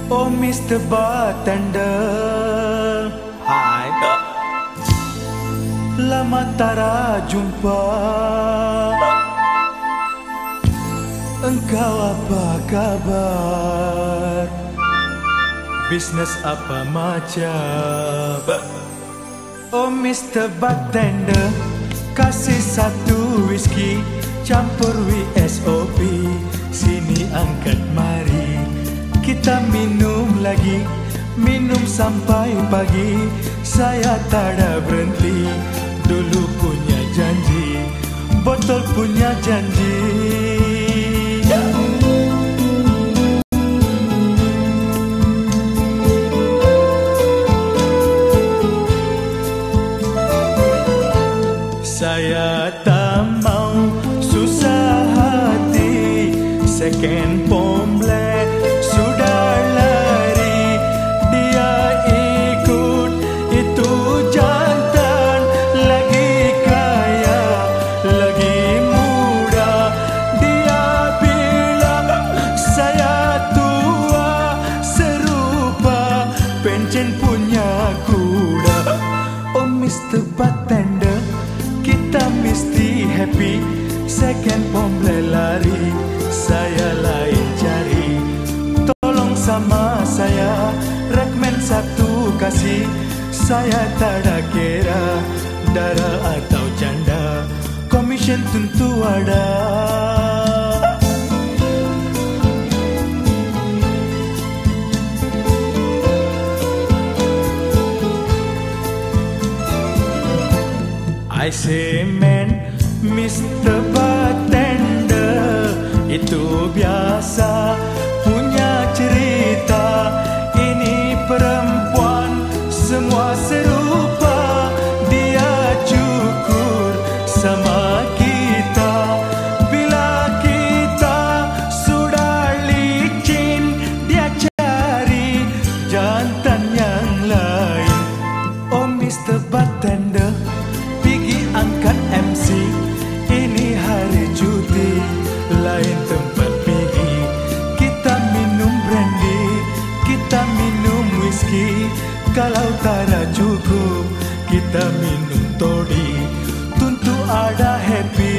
Oh Mr. Bartender, hai kak. Lama tara jumpa. Engkau apa kabar? Bisnes apa macam? Oh Mr. Bartender, kasih satu whisky campur WSOP. Sini angkat mari, kita minum lagi, minum sampai pagi. Saya tak ada berhenti, dulu punya janji, botol punya janji. Saya tak mau susah hati, second pomble sudah lari. Dia ikut itu jantan, lagi kaya, lagi muda. Dia bilang saya tua, serupa pencen punya kuda. Oh Mr. Bartender, kita mesti happy. Second pomble lari, saya lain cari. Tolong sama saya, rekmen satu kasih. Saya tak ada kira darah atau janda, komisen tentu ada. I say man, Mr. Bartender, itu biasa punya cerita. Ini perempuan semua serupa, dia cukur sama kita. Bila kita sudah licin, dia cari jantan yang lain. Oh Mr. Bartender, angkat MC, ini hari cuti, lain tempat pergi. Kita minum brandy, kita minum whisky. Kalau tak ada cukup, kita minum toddy, tentu ada happy.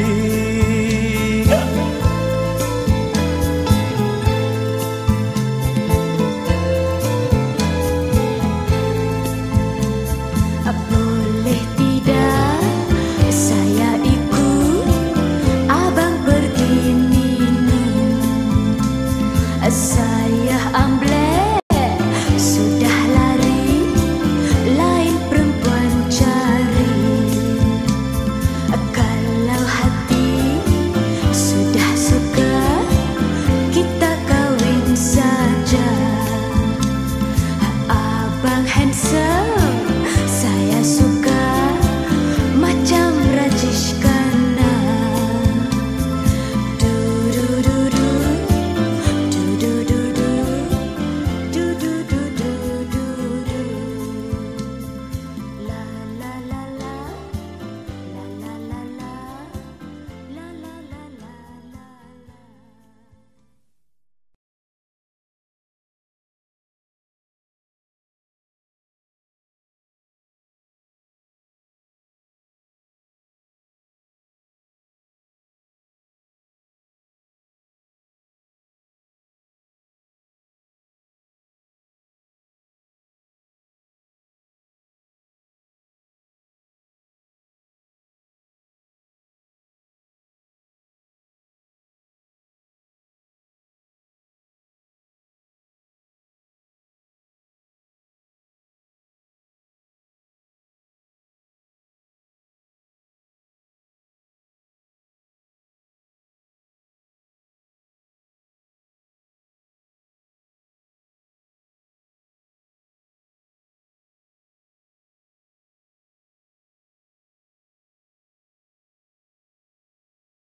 Boleh tidak saya ikut abang pergi minum? Saya ambil